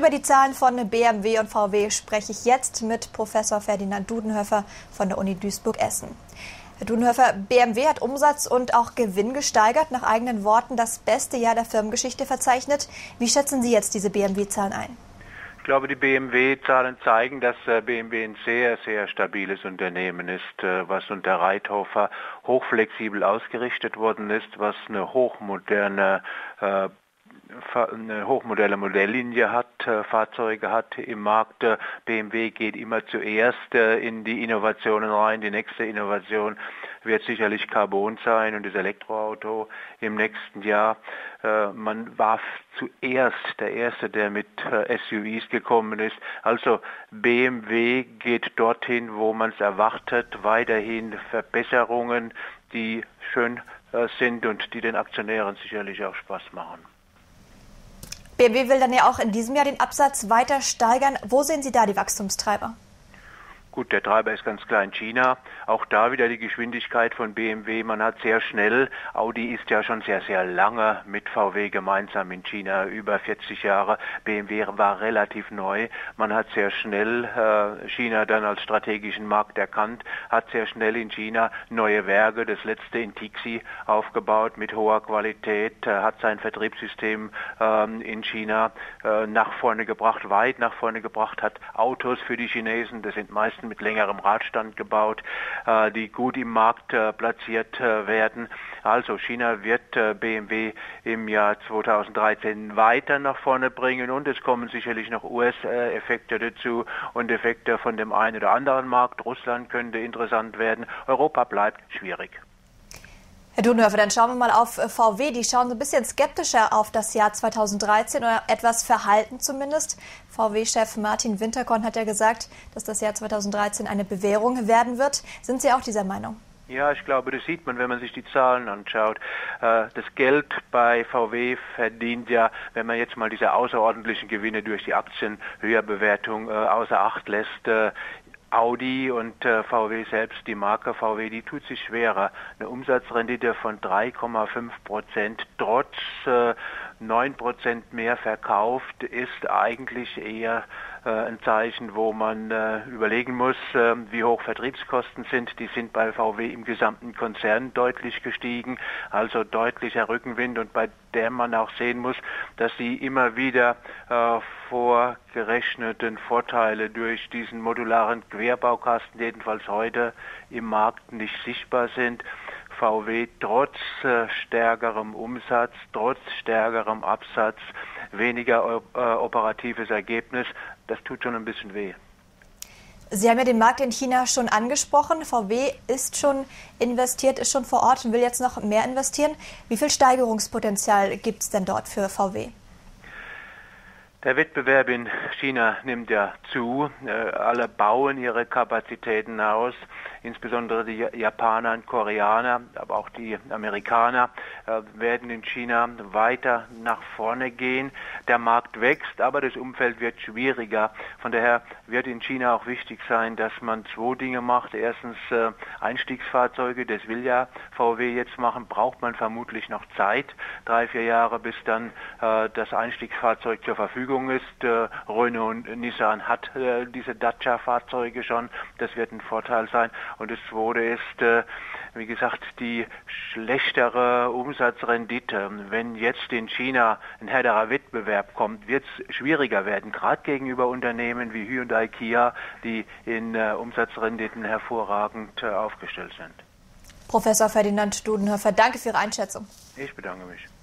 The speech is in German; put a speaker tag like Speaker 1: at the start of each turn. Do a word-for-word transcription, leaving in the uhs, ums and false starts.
Speaker 1: über die Zahlen von B M W und V W spreche ich jetzt mit Professor Ferdinand Dudenhöfer von der Uni Duisburg-Essen. Herr Dudenhöfer, B M W hat Umsatz und auch Gewinn gesteigert, nach eigenen Worten das beste Jahr der Firmengeschichte verzeichnet. Wie schätzen Sie jetzt diese B M W-Zahlen ein?
Speaker 2: Ich glaube, die B M W-Zahlen zeigen, dass B M W ein sehr, sehr stabiles Unternehmen ist, was unter Reithofer hochflexibel ausgerichtet worden ist, was eine hochmoderne äh, eine hochmoderne Modelllinie hat, Fahrzeuge hat im Markt. B M W geht immer zuerst in die Innovationen rein. Die nächste Innovation wird sicherlich Carbon sein und das Elektroauto im nächsten Jahr. Man war zuerst der Erste, der mit S U Vs gekommen ist. Also B M W geht dorthin, wo man es erwartet, weiterhin Verbesserungen, die schön sind und die den Aktionären sicherlich auch Spaß machen.
Speaker 1: B M W will dann ja auch in diesem Jahr den Absatz weiter steigern. Wo sehen Sie da die Wachstumstreiber?
Speaker 2: Gut, der Treiber ist ganz klar in China. Auch da wieder die Geschwindigkeit von B M W. Man hat sehr schnell, Audi ist ja schon sehr, sehr lange mit V W gemeinsam in China, über vierzig Jahre. B M W war relativ neu. Man hat sehr schnell äh, China dann als strategischen Markt erkannt, hat sehr schnell in China neue Werke, das letzte in Tixi, aufgebaut mit hoher Qualität, äh, hat sein Vertriebssystem äh, in China äh, nach vorne gebracht, weit nach vorne gebracht, hat Autos für die Chinesen, das sind meist mit längerem Radstand gebaut, äh, die gut im Markt äh, platziert äh, werden. Also China wird äh, B M W im Jahr zweitausenddreizehn weiter nach vorne bringen und es kommen sicherlich noch U S-Effekte dazu und Effekte von dem einen oder anderen Markt. Russland könnte interessant werden. Europa bleibt schwierig.
Speaker 1: Herr Dudenhöfer, dann schauen wir mal auf V W. Die schauen so ein bisschen skeptischer auf das Jahr zweitausenddreizehn oder etwas verhalten zumindest. V W-Chef Martin Winterkorn hat ja gesagt, dass das Jahr zweitausenddreizehn eine Bewährung werden wird. Sind Sie auch dieser Meinung?
Speaker 2: Ja, ich glaube, das sieht man, wenn man sich die Zahlen anschaut. Das Geld bei V W verdient ja, wenn man jetzt mal diese außerordentlichen Gewinne durch die Aktienhöherbewertung außer Acht lässt, Audi und äh, V W selbst, die Marke V W, die tut sich schwerer. Eine Umsatzrendite von drei Komma fünf Prozent trotz äh, neun Prozent mehr verkauft ist eigentlich eher äh, ein Zeichen, wo man äh, überlegen muss, äh, wie hoch Vertriebskosten sind. Die sind bei V W im gesamten Konzern deutlich gestiegen, also deutlicher Rückenwind und bei der man auch sehen muss, dass sie immer wieder äh, vorgerechneten Vorteile durch diesen modularen Querbaukasten jedenfalls heute im Markt nicht sichtbar sind. V W trotz äh, stärkerem Umsatz, trotz stärkerem Absatz, weniger äh, operatives Ergebnis, das tut schon ein bisschen weh.
Speaker 1: Sie haben ja den Markt in China schon angesprochen. V W ist schon investiert, ist schon vor Ort und will jetzt noch mehr investieren. Wie viel Steigerungspotenzial gibt es denn dort für V W?
Speaker 2: Der Wettbewerb in China nimmt ja zu. Alle bauen ihre Kapazitäten aus. Insbesondere die Japaner und Koreaner, aber auch die Amerikaner werden in China weiter nach vorne gehen. Der Markt wächst, aber das Umfeld wird schwieriger. Von daher wird in China auch wichtig sein, dass man zwei Dinge macht. Erstens Einstiegsfahrzeuge, das will ja V W jetzt machen, braucht man vermutlich noch Zeit. Drei, vier Jahre, bis dann das Einstiegsfahrzeug zur Verfügung ist. Renault und Nissan hat diese Dacia-Fahrzeuge schon. Das wird ein Vorteil sein. Und das zweite ist, wie gesagt, die schlechtere Umsatzrendite. Wenn jetzt in China ein härterer Wettbewerb kommt, wird es schwieriger werden, gerade gegenüber Unternehmen wie Hyundai, Kia, die in Umsatzrenditen hervorragend aufgestellt sind.
Speaker 1: Professor Ferdinand Dudenhöfer, danke für Ihre Einschätzung.
Speaker 2: Ich bedanke mich.